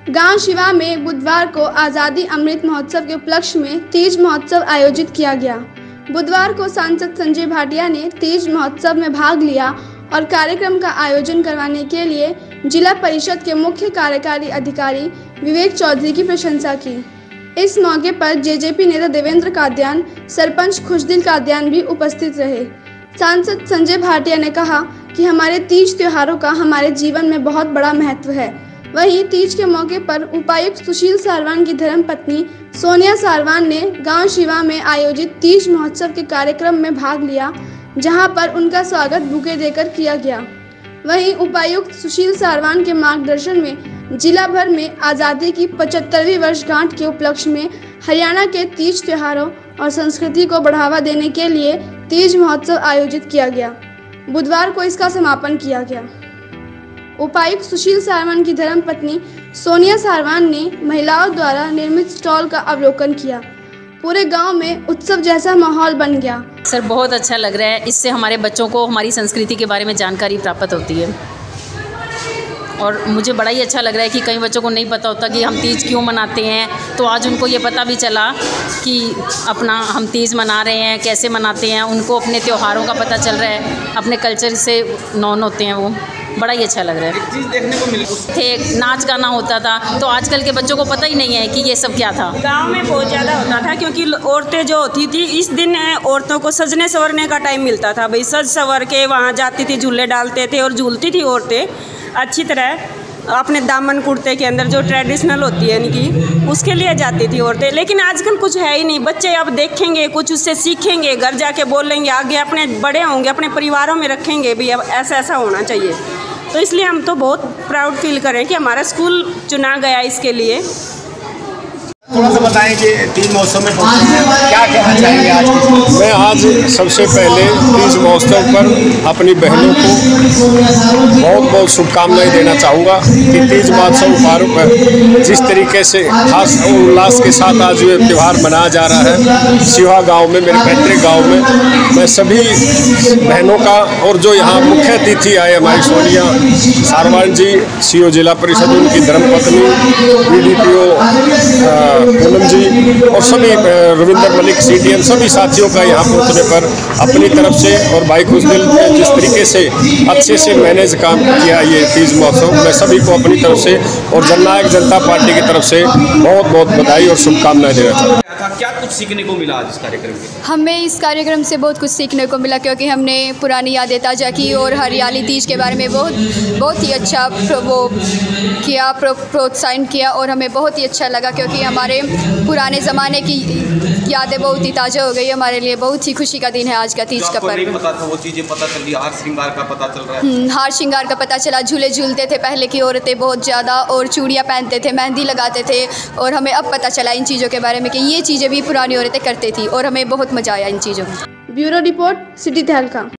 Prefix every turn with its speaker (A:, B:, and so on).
A: गांव शिवा में बुधवार को आज़ादी अमृत महोत्सव के उपलक्ष्य में तीज महोत्सव आयोजित किया गया। बुधवार को सांसद संजय भाटिया ने तीज महोत्सव में भाग लिया और कार्यक्रम का आयोजन करवाने के लिए जिला परिषद के मुख्य कार्यकारी अधिकारी विवेक चौधरी की प्रशंसा की। इस मौके पर जेजेपी नेता देवेंद्र कादयान, सरपंच खुशदिल कादयान भी उपस्थित रहे। सांसद संजय भाटिया ने कहा कि हमारे तीज त्योहारों का हमारे जीवन में बहुत बड़ा महत्व है। वहीं तीज के मौके पर उपायुक्त सुशील सारवान की धर्मपत्नी सोनिया सारवान ने गांव शिवा में आयोजित तीज महोत्सव के कार्यक्रम में भाग लिया, जहां पर उनका स्वागत बुके देकर किया गया। वहीं उपायुक्त सुशील सारवान के मार्गदर्शन में जिला भर में आज़ादी की 75वीं वर्षगांठ के उपलक्ष्य में हरियाणा के तीज त्योहारों और संस्कृति को बढ़ावा देने के लिए तीज महोत्सव आयोजित किया गया। बुधवार को इसका समापन किया गया। उपायुक्त सुशील सारवान की धर्मपत्नी सोनिया सारवान ने महिलाओं द्वारा निर्मित स्टॉल का अवलोकन किया। पूरे गांव में उत्सव जैसा माहौल बन गया।
B: सर, बहुत अच्छा लग रहा है। इससे हमारे बच्चों को हमारी संस्कृति के बारे में जानकारी प्राप्त होती है और मुझे बड़ा ही अच्छा लग रहा है कि कई बच्चों को नहीं पता होता कि हम तीज क्यों मनाते हैं, तो आज उनको ये पता भी चला कि अपना हम तीज मना रहे हैं, कैसे मनाते हैं। उनको अपने त्योहारों का पता चल रहा है, अपने कल्चर से नॉन होते हैं। वो बड़ा ही अच्छा लग रहा है।
C: एक चीज़ देखने को मिली
B: थे, नाच गाना होता था, तो आजकल के बच्चों को पता ही नहीं है कि ये सब क्या था।
D: गांव में बहुत ज़्यादा होता था क्योंकि औरतें जो होती थी, इस दिन औरतों को सजने संवरने का टाइम मिलता था। भाई सज संवर के वहाँ जाती थी, झूले डालते थे और झूलती थी औरतें अच्छी तरह। अपने दामन कुर्ते के अंदर जो ट्रेडिशनल होती है इनकी, उसके लिए जाती थी औरतें। लेकिन आजकल कुछ है ही नहीं। बच्चे अब देखेंगे, कुछ उससे सीखेंगे, घर जाके बोलेंगे, आगे अपने बड़े होंगे, अपने परिवारों में रखेंगे भी अब ऐसा ऐसा होना चाहिए। तो इसलिए हम तो बहुत प्राउड फील करें कि हमारा स्कूल चुना गया इसके लिए।
C: थोड़ा सा बताएं कि तीज महोत्सव में क्या कहना चाहेंगे आज की?
E: मैं आज सबसे पहले तीज महोत्सव पर अपनी बहनों को बहुत बहुत शुभकामनाएं देना चाहूँगा कि तीज महोत्सव पर जिस तरीके से खास उल्लास के साथ आज ये त्यौहार मनाया जा रहा है शिवा गांव में, मेरे पैतृक गांव में, मैं सभी बहनों का और जो यहाँ मुख्य अतिथि आए हमारी सोनिया सारवान जी, सीओ जिला परिषद, उनकी धर्मपत्नी, BDPO पूनम जी और सभी रविंद्र मलिक CDM, सभी साथियों का यहाँ पहुँचने पर अपनी तरफ से और भाई खुशदिल ने जिस तरीके से अच्छे से मैनेज काम किया ये तीज महोत्सव, मैं सभी को अपनी तरफ से और जननायक जनता पार्टी की तरफ से बहुत बहुत बधाई और शुभकामनाएं देना चाहता हूँ।
C: क्या कुछ सीखने को मिला आज इस कार्यक्रम में?
F: हमें इस कार्यक्रम से बहुत कुछ सीखने को मिला क्योंकि हमने पुरानी यादें ताज़ा की और हरियाली तीज के बारे में बहुत ही अच्छा वो किया, प्रोत्साहन किया और हमें बहुत ही अच्छा लगा क्योंकि हमारे पुराने ज़माने की यादें बहुत ही ताज़ा हो गई। हमारे लिए बहुत ही खुशी का दिन है आज का तीज का पर्व।
C: नहीं पता था वो चीज़ें पता चल रही, हार श्रृंगार का पता चल रहा है।
F: हार श्रृंगार का पता चला, झूले झूलते थे पहले की औरतें बहुत ज़्यादा और चूड़ियाँ पहनते थे, मेहंदी लगाते थे और हमें अब पता चला इन चीज़ों के बारे में कि ये चीज़ें भी पुरानी औरतें करती थी और हमें बहुत मज़ा आया इन चीज़ों में।
A: ब्यूरो रिपोर्ट, सिटी तहलका।